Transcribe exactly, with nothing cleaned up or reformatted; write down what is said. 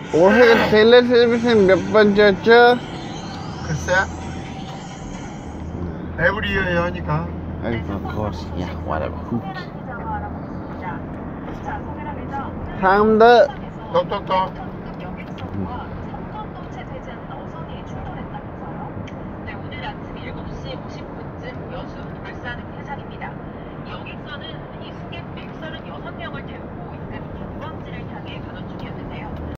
올해 텔레 서비스는 몇 번째였죠? 글쎄 every year 하니까 Of course, yeah, whatever. 다음도 똑똑똑 오늘 아침 일곱 시 오십 분쯤 여수 울산 해상입니다.